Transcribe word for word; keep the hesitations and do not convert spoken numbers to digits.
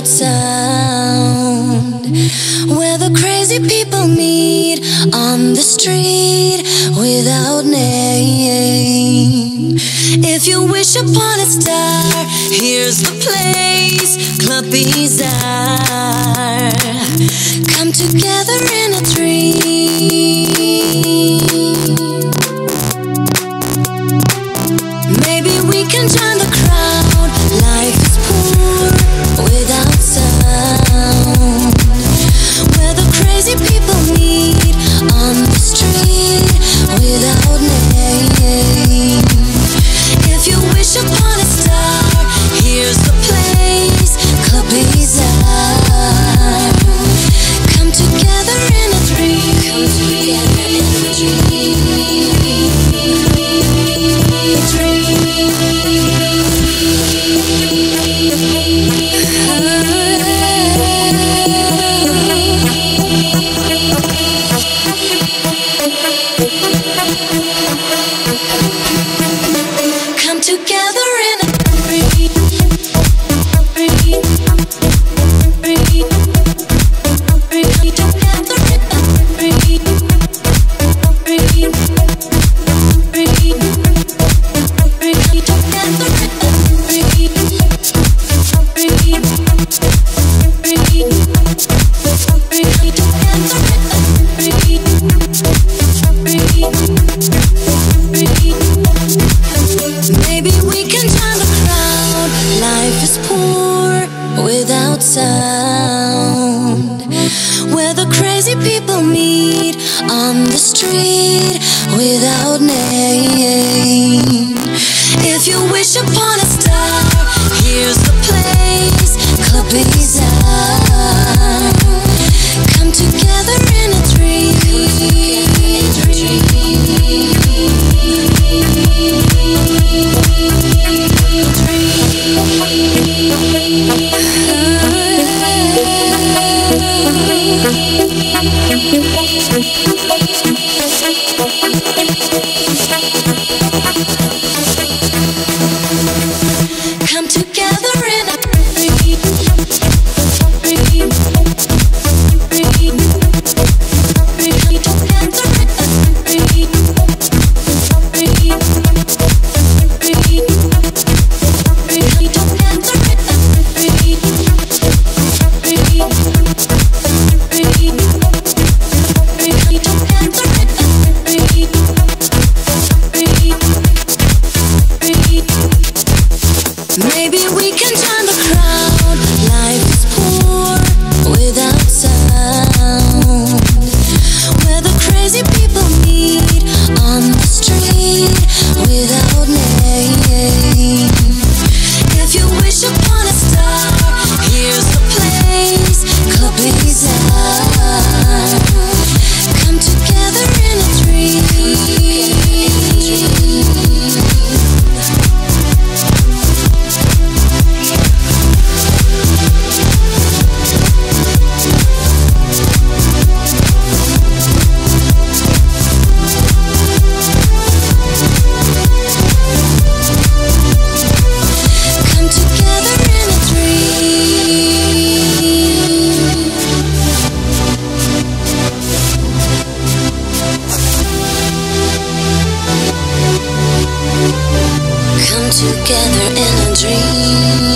without sound, where the crazy people meet on the street without name. If you wish upon a star, here's the place, Club Bizarre. Come together in a dream. Maybe we can join the crowd. Life is poor without sound, where the crazy people meet on the street without name. If you wish upon a star, here's the place, Club Bizarre. Come together in a dream. Come together in a dream. Come together in a dream. Maybe we can join the crowd. Life is poor without sound, where the crazy people meet on the street without name. If you wish upon a star, here's the place, Club Bizarre. Come together in a dream. Come together in a dream. Maybe we can join the crowd. Life is poor without sound, where the crazy people meet on the street without name. If you wish upon a star, here's the place, Club Bizarre. Come together in a dream. Come together in a dream.